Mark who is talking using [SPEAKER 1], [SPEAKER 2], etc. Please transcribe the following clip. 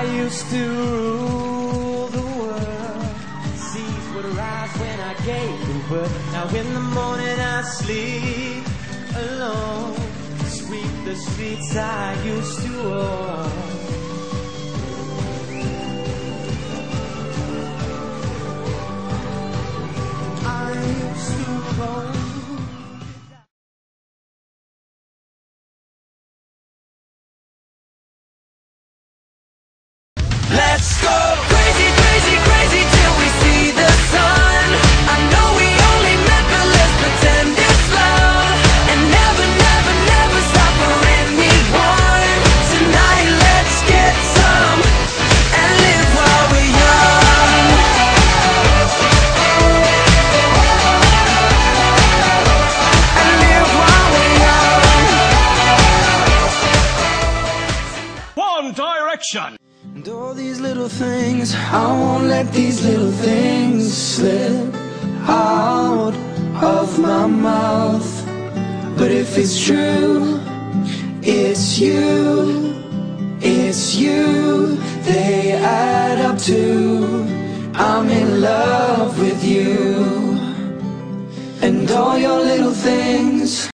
[SPEAKER 1] used to rule the world. Seas would rise when I gave the word. Now in the morning I sleep alone. Sweep the streets I used to walk. I used to roll. Let's go crazy, crazy, crazy till we see the sun. I know we only met, but let's pretend it's love. And never, never, never stop for anyone. Tonight let's get some and live while we're young. And live while we're young.
[SPEAKER 2] One Direction.
[SPEAKER 1] And all these little things, I won't let these little things slip out of my mouth. But if it's true, it's you, it's you. They add up to I'm in love with you. And all your little things